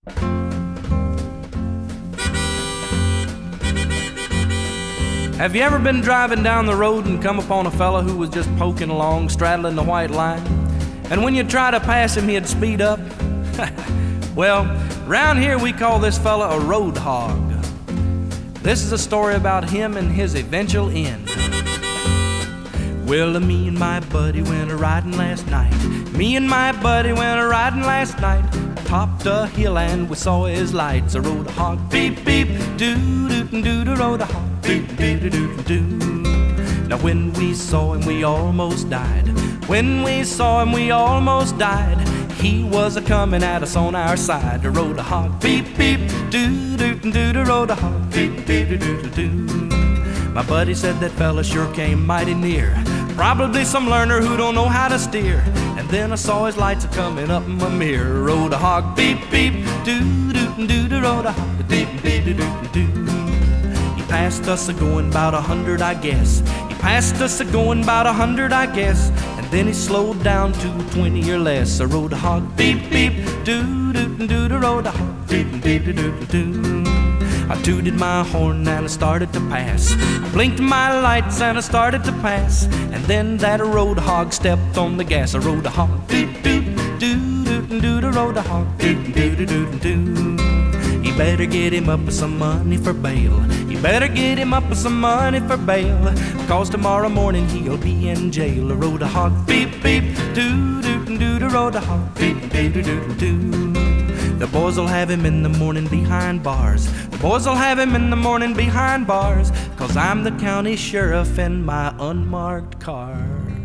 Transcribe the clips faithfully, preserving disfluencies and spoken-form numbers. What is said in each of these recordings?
Have you ever been driving down the road and come upon a fella who was just poking along, straddling the white line? And when you try to pass him, he'd speed up? Well, round here we call this fella a road hog. This is a story about him and his eventual end. Well, me and my buddy went a-riding last night. Me and my buddy went a-riding last night. Topped a hill and we saw his lights. A road hog, beep, beep, doo-doo-doo-doo, road hog. Do-do-do-do-do. Now when we saw him we almost died. When we saw him we almost died. He was a-comin' at us on our side. The road hog, beep beep, do-do-do-do, the road hog, do-do-do-do-do. My buddy said that fella sure came mighty near. Probably some learner who don't know how to steer. And then I saw his lights a-comin' up in my mirror. Road hog, beep beep, do-do-do-do, the road hog, do-do-do-do-do. Passed us a-going about a hundred, I guess. He passed us a-going about a hundred, I guess. And then he slowed down to twenty or less. A road hog, beep, beep, doo-doo-doo, the road hog, doo-doo-doo-doo-doo. I tooted my horn and I started to pass. I blinked my lights and I started to pass. And then that road hog stepped on the gas. A road hog, beep, beep, doo-doo-doo, the road hog, doo-doo-doo-doo. You better get him up with some money for bail. You better get him up with some money for bail, because tomorrow morning he'll be in jail. A road hog, beep beep, doo doo doo, the road hog, beep doo doo doo doo. The boys will have him in the morning behind bars. The boys will have him in the morning behind bars, cause I'm the county sheriff in my unmarked car.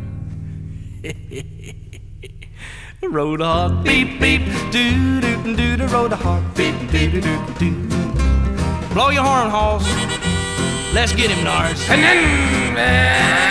The road hog, beep beep, doo doo doo, the road hog, beep doo doo doo doo. Blow your horn, Halls. Let's get him, Nars. And then, uh...